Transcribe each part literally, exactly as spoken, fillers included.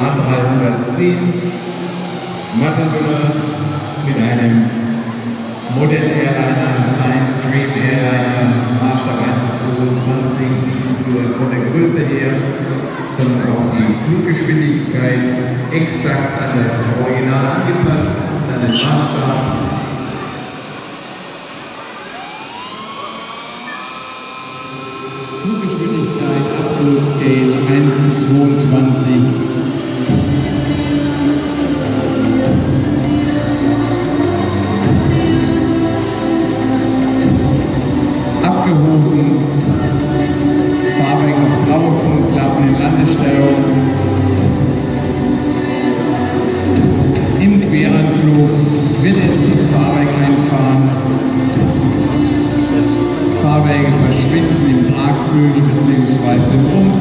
A dreihundertzehn, Martin Müller mit einem Modell-Airliner, sein Dream Airliner, Maßstab eins zu zweiundzwanzig, nicht nur von der Größe her, sondern auch die Fluggeschwindigkeit exakt an das Original angepasst, an den Maßstab. Fluggeschwindigkeit, Absolute Scale eins zu zweiundzwanzig. Abgehoben, Fahrwerk nach draußen, Klappen in Landestellung. Im Queranflug wird jetzt das Fahrwerk einfahren. Fahrwerke verschwinden im Tragflügel bzw. im Rumpf.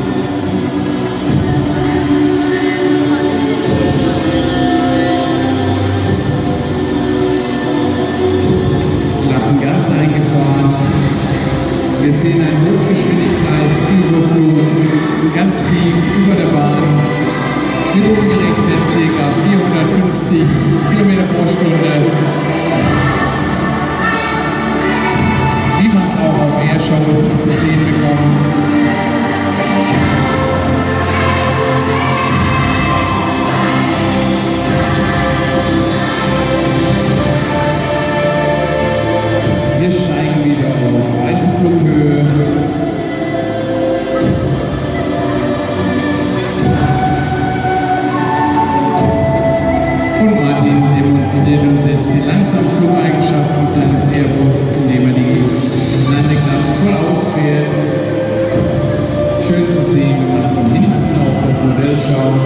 Klappen ganz eingefahren. Wir sehen einen Hochgeschwindigkeitsüberflug ganz tief über der Bahn mit umgerechnet ca. vierhundertfünfzig Kilometer pro Stunde. Wie man es auch auf Airshows zu sehen bekommt. Wir steigen wieder auf Reiseflughöhe. Und Martin demonstriert uns jetzt die Langsamflugeigenschaften seines Airbus, indem er die Landeklappe voll ausfährt. Schön zu sehen, wenn man von hinten auf das Modell schaut.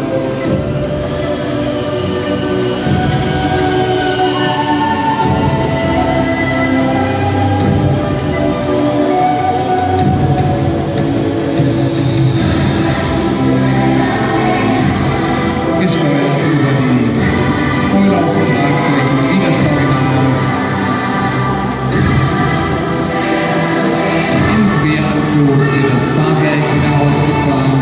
Gesteuert über die Spoiler auf der Tragfläche wie das Original. Im Queranflug wird das Fahrwerk wieder ausgefahren.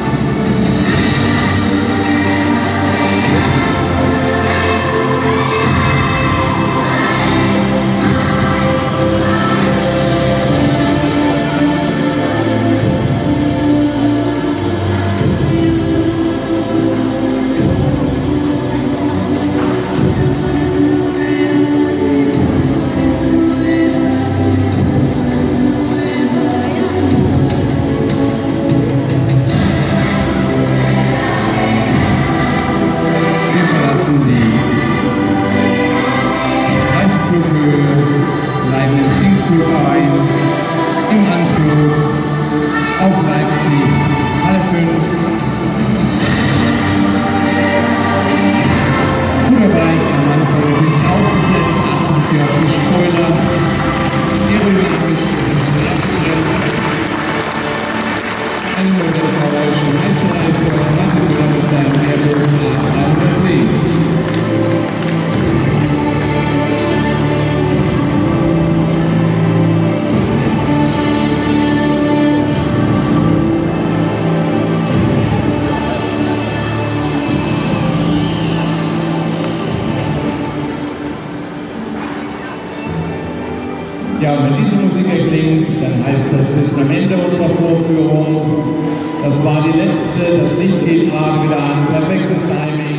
Leiten den Sinkflug ein, im Anflug auf Leipzig, Halle fünf. Ruderbein am Anfang ein bisschen aufgesetzt, achten Sie auf die Spoiler, aerodynamisch abgegrenzt. Ein Modellgeräusch im Einzelleistung, Martin Müller mit seinem Airbus A dreihundertzehn. Ja, und wenn diese Musik erklingt, dann heißt das, das ist am Ende unserer Vorführung. Das war die letzte, das Licht geht gerade wieder an, perfektes Timing.